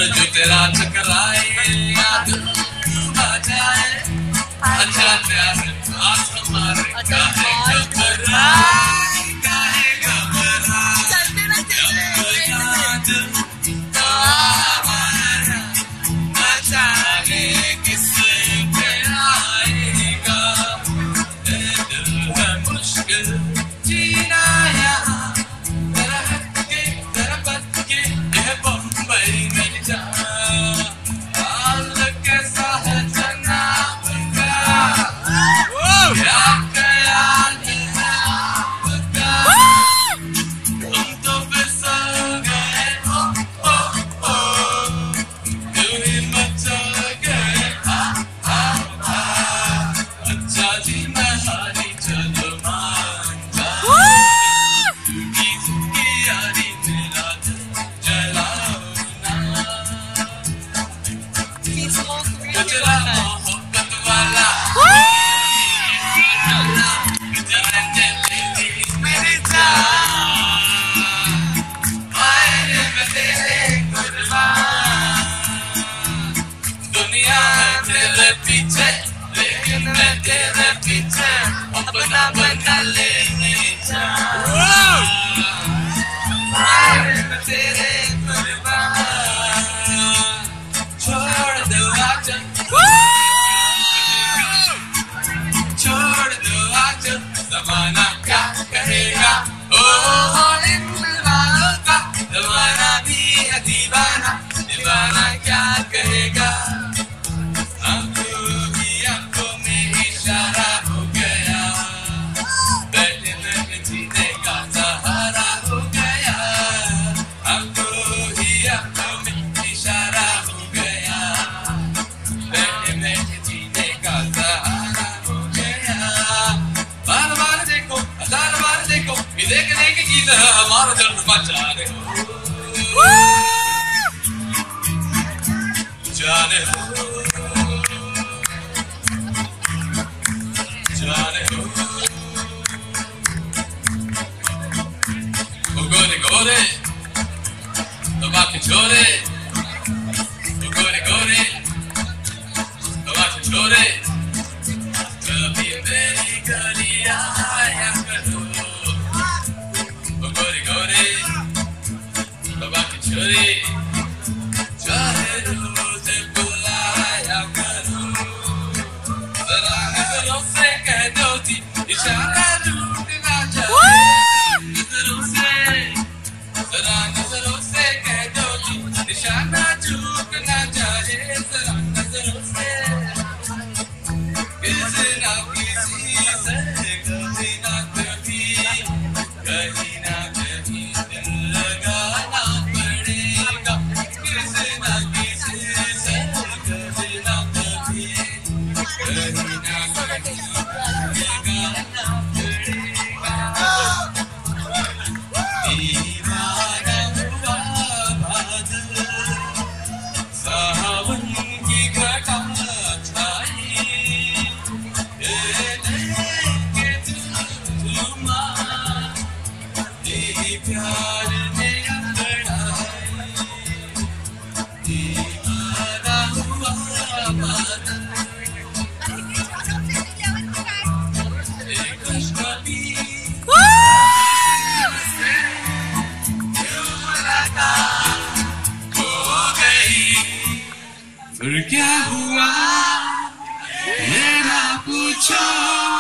जो तेरा टकराए याद आ जाए अच्छा प्यार आज हमारे काहे घबरा अपना बना लेने जा तेरे छोड़ दो आचल छोड़ दो आचल ज़माना क्या कहेगा ओ इन वालों का ज़माना भी है दीवाना दीवाना क्या कहेगा हमारा दिल मचा रहे हो जाने हो गोरे गोरे दबा के छोरे गोरे गोरे दबा के छोरे कभी मेरी गली आया करो छोरी चाहे रोज बुलाया करो जरा नजरों से कह दो जी इशारा रूठ ना जाए नजरों से जरा नजरों से कह दो जी इशारा झूठ ना जाए जरा नजरों से किसी ना किसी से कभी ना कभी कहीं ना कहीं दिल लगाना फिर क्या हुआ ये ना पूछो